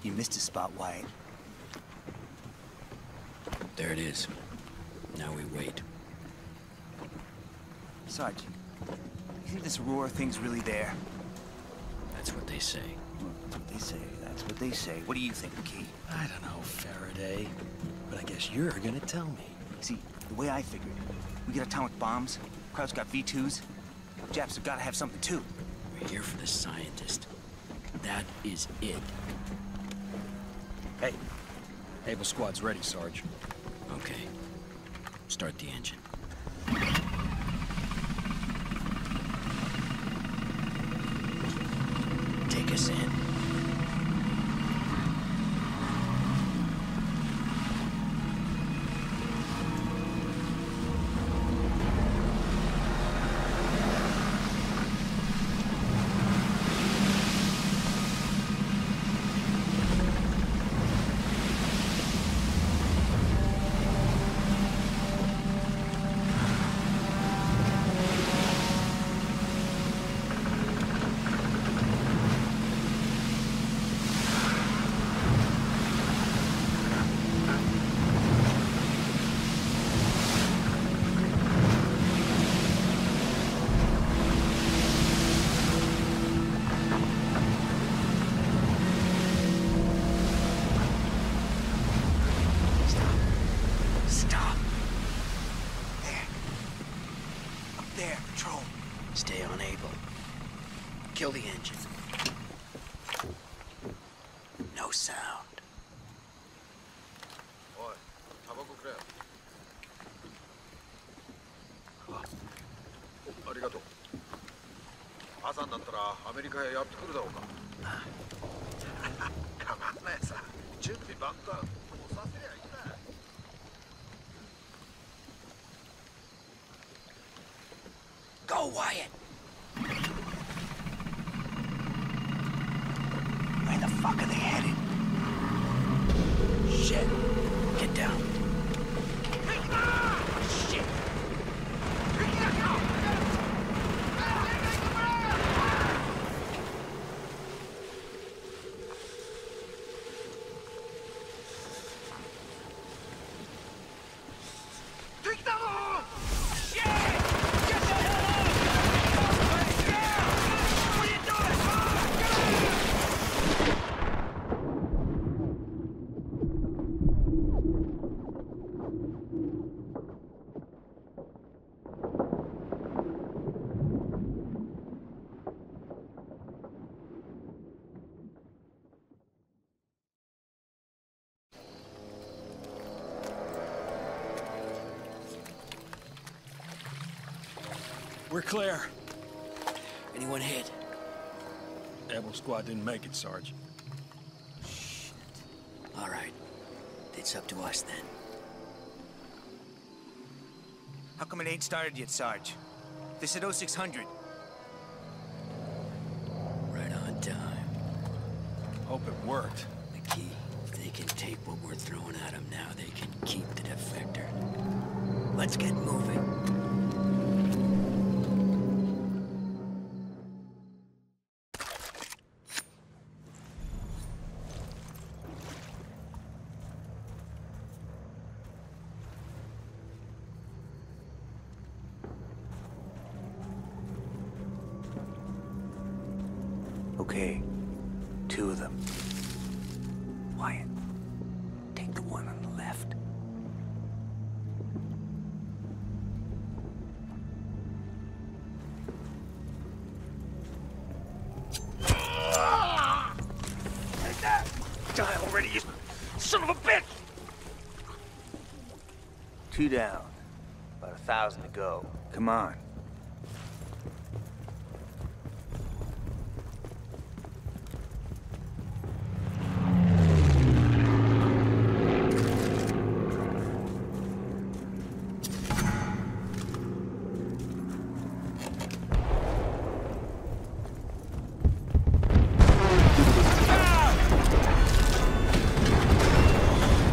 You missed a spot, Wyatt. There it is. Now we wait. Sarge, you think this Roar thing's really there? That's what they say. That's what they say. That's what they say. What do you think, Key? I don't know, Faraday. But I guess you're gonna tell me. See, the way I figured, we get atomic bombs, Kraut's got V2s, Japs have gotta have something too. We're here for the scientist. That is it. Hey, Able Squad's ready, Sarge. Okay. Start the engine. Take us in. Stay on Able. Kill the engine. No sound. Oi, tabacoくれ. ありがとう。朝になったらアメリカへやってくるだろうか。かまんないさ。準備万端。もうさせりゃいいんだ。 Go, Wyatt! Where the fuck are they headed? Shit. Get down. Shit! We're clear. Anyone hit? Able Squad didn't make it, Sarge. Shit. All right. It's up to us then. How come it ain't started yet, Sarge? They said 0600. Right on time. Hope it worked. McKee, if they can take what we're throwing at them now, they can keep the defector. Let's get moving. Okay, 2 of them. Wyatt, take the one on the left. Take that! Die already, you son of a bitch! 2 down. About 1,000 to go. Come on.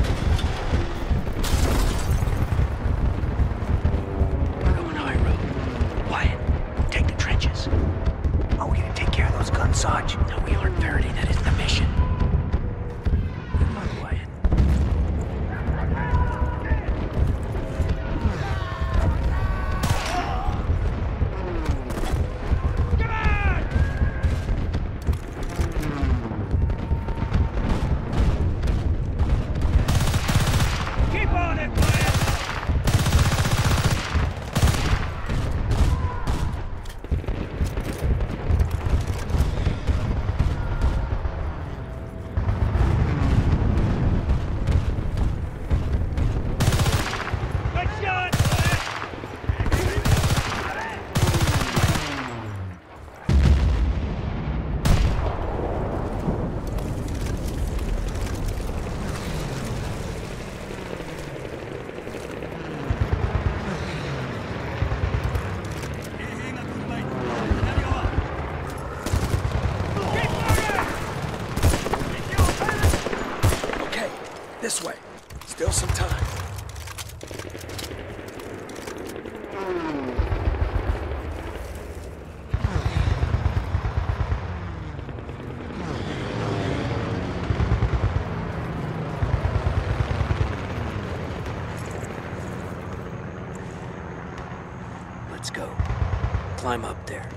We're going high road. Let's go. Climb up there.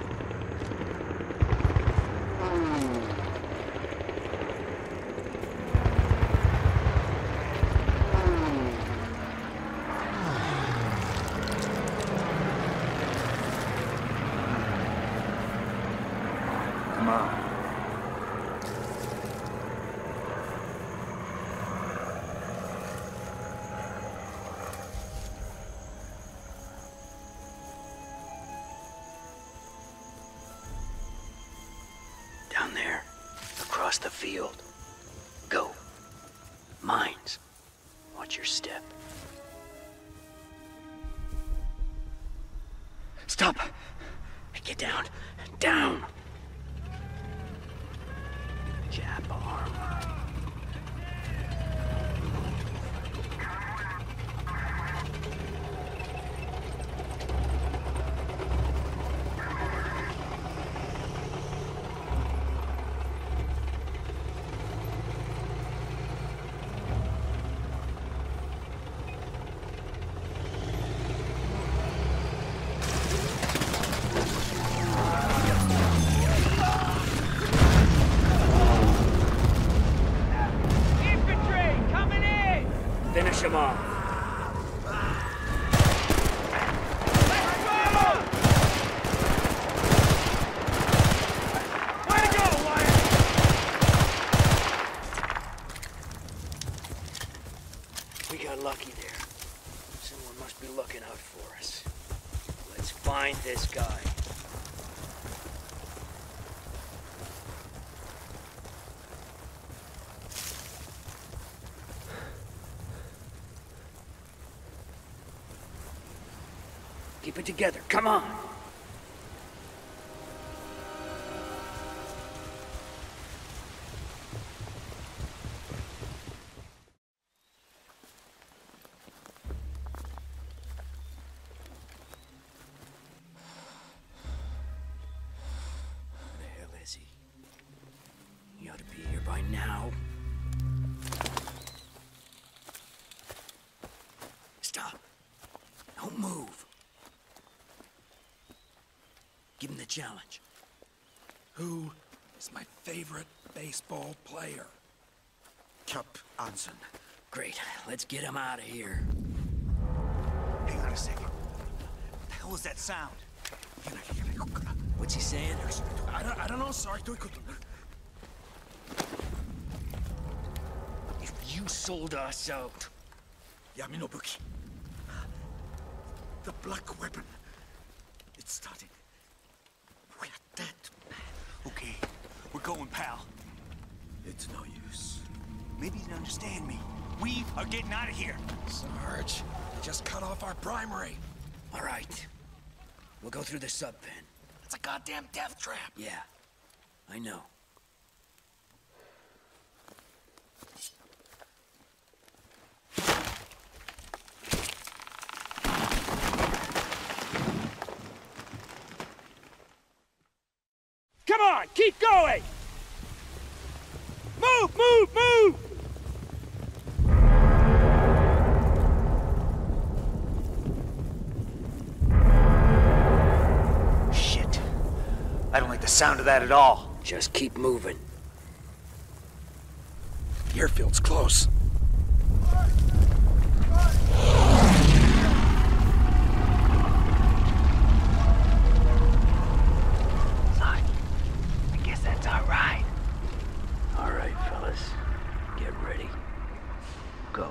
Come on. Down there, across the field. Go. Mines. Watch your step. Stop! Get down. Down! Jab arm. Finish him off. Way to go, Wyatt! We got lucky there. Someone must be looking out for us. Let's find this guy. Keep it together. Come on. Where the hell is he? He ought to be here by now. Stop. Don't move. Give him the challenge. Who is my favorite baseball player? Cap Anson. Great. Let's get him out of here. Hang on a second. What the hell was that sound? What's he saying? I don't know, sorry. If you sold us out, Yaminobuki. The black weapon. It's starting. We're dead, man. Okay, we're going, pal. It's no use. Maybe you didn't understand me. We are getting out of here. Sarge, they just cut off our primary. all right. We'll go through the sub-pen. It's a goddamn death trap. Yeah, I know. Come on, keep going! Move, move, move! Shit. I don't like the sound of that at all. Just keep moving. The airfield's close. I guess that's all right. All right, fellas. Get ready. Go.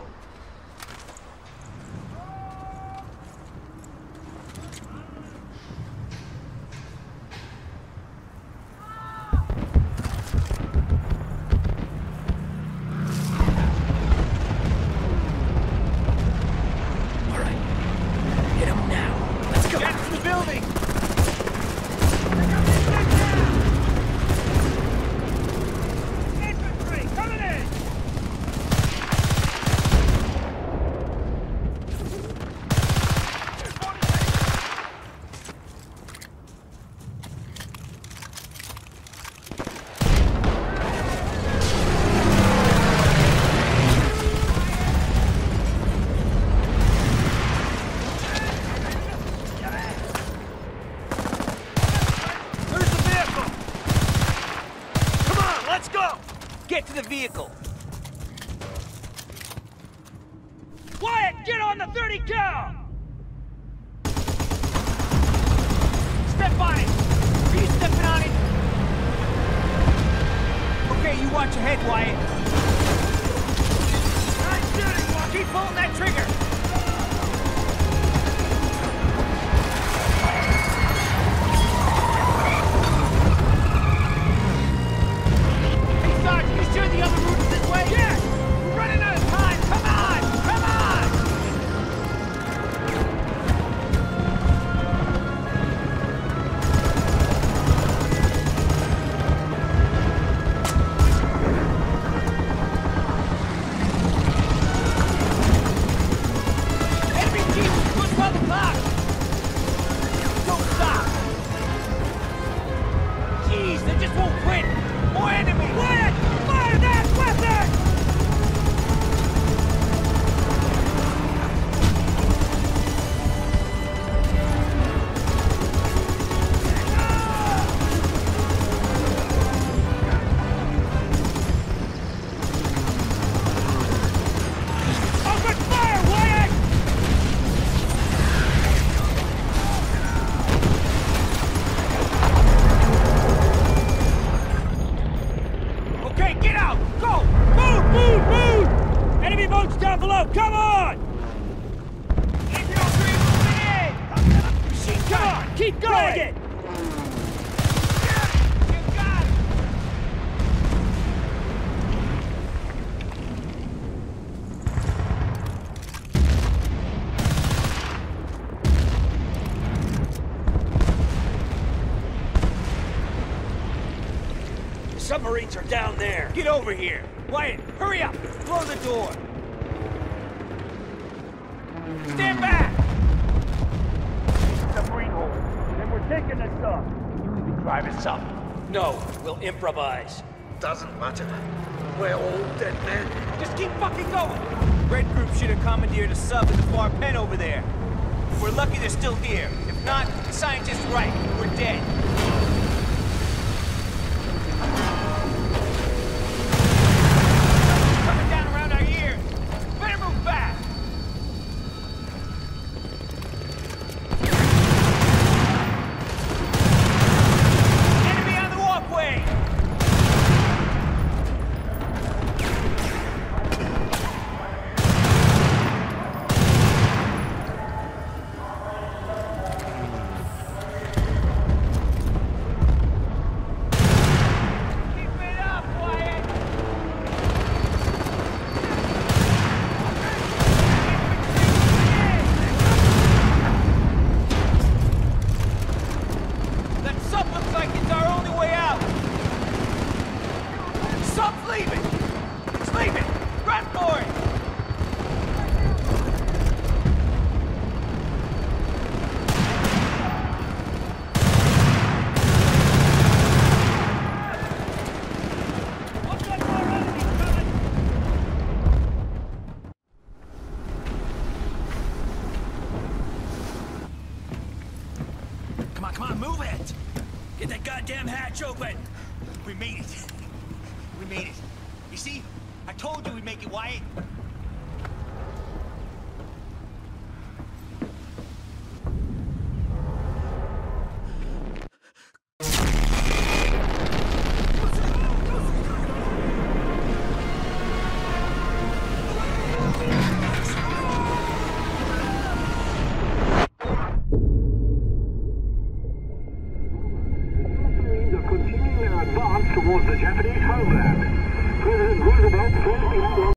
to the vehicle. Wyatt, get on the 30 cal! Step on it! Are you stepping on it? Okay, you watch your head, Wyatt. I'm shooting, Wyatt! Keep pulling that trigger! Hey, Sarge, you sure the other route is this way? Yes! We're running out of time! Come on! Come on! Enemy jeep! Push on the clock! Don't stop! Jeez, they just won't quit! More enemies! Wyatt! Fire that weapon! Open fire, Wyatt! Okay, get out! Go! Move! Move! Move! Enemy boats down below! Come on! Infantry moving in! Machine Come gun! on! Keep going! You got it! The submarines are down there. Get over here! Wyatt, hurry up! Close the door! Stand back! Submarine hole. Then we're taking this stuff. You can drive us up. No, we'll improvise. Doesn't matter. We're all dead men. Just keep fucking going! Red Group should have commandeered a sub in the far pen over there. We're lucky they're still here. If not, the scientist's right. We're dead. Coming down around our ears. Better move back. Enemy on the walkway. Keep it up, Wyatt. That sub looks like it's our only way out. Sub's leaving. It's leaving. Run for it. Looks like more enemies coming. Come on, move it! Get that goddamn hatch open! We made it. We made it. You see? I told you we'd make it, Wyatt. Are continuing their advance towards the Japanese homeland. President Roosevelt first